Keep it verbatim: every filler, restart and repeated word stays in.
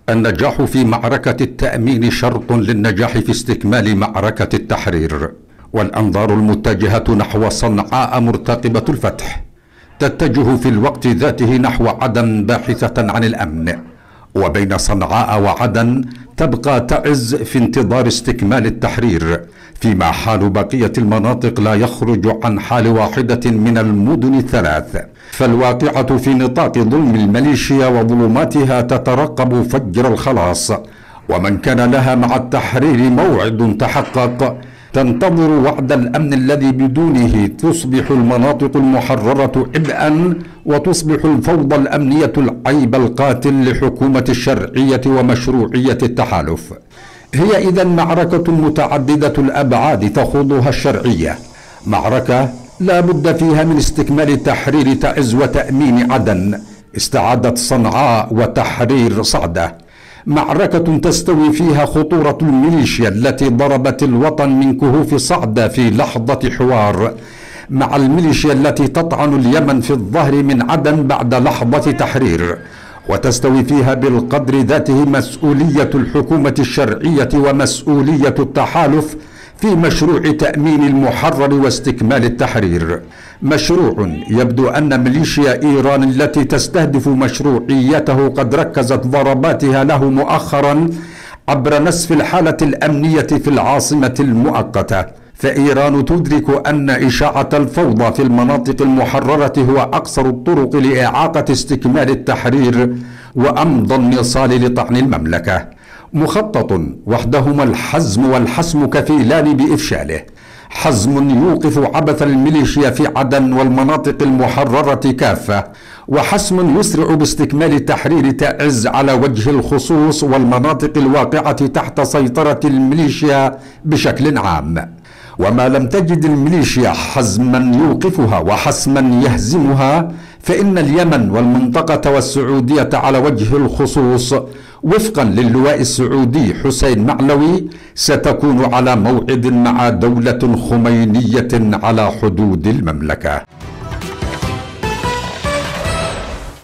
النجاح في معركة التأمين شرط للنجاح في استكمال معركة التحرير، والأنظار المتجهة نحو صنعاء مرتقبة الفتح تتجه في الوقت ذاته نحو عدن باحثة عن الأمن، وبين صنعاء وعدن تبقى تعز في انتظار استكمال التحرير، فيما حال بقية المناطق لا يخرج عن حال واحدة من المدن الثلاث. فالواقعة في نطاق ظلم الميليشيا وظلماتها تترقب فجر الخلاص، ومن كان لها مع التحرير موعد تحقق تنتظر وعد الأمن الذي بدونه تصبح المناطق المحررة عبئا، وتصبح الفوضى الأمنية العيب القاتل لحكومة الشرعية ومشروعية التحالف. هي إذن معركة متعددة الأبعاد تخوضها الشرعية، معركة لا بد فيها من استكمال التحرير تعز وتأمين عدن، استعادة صنعاء وتحرير صعدة، معركة تستوي فيها خطورة الميليشيا التي ضربت الوطن من كهوف صعدة في لحظة حوار، مع الميليشيا التي تطعن اليمن في الظهر من عدن بعد لحظة تحرير، وتستوي فيها بالقدر ذاته مسؤولية الحكومة الشرعية ومسؤولية التحالف في مشروع تأمين المحرر واستكمال التحرير. مشروع يبدو أن ميليشيا إيران التي تستهدف مشروعيته قد ركزت ضرباتها له مؤخرا عبر نسف الحالة الأمنية في العاصمة المؤقتة، فإيران تدرك أن إشاعة الفوضى في المناطق المحررة هو أقصر الطرق لإعاقة استكمال التحرير وأمضى النصال لطعن المملكة. مخطط وحدهما الحزم والحسم كفيلان بإفشاله، حزم يوقف عبث الميليشيا في عدن والمناطق المحررة كافة، وحسم يسرع باستكمال التحرير تعز على وجه الخصوص والمناطق الواقعة تحت سيطرة الميليشيا بشكل عام. وما لم تجد الميليشيا حزما يوقفها وحسما يهزمها، فإن اليمن والمنطقة والسعودية على وجه الخصوص وفقا للواء السعودي حسين معلوي ستكون على موعد مع دولة خمينية على حدود المملكة.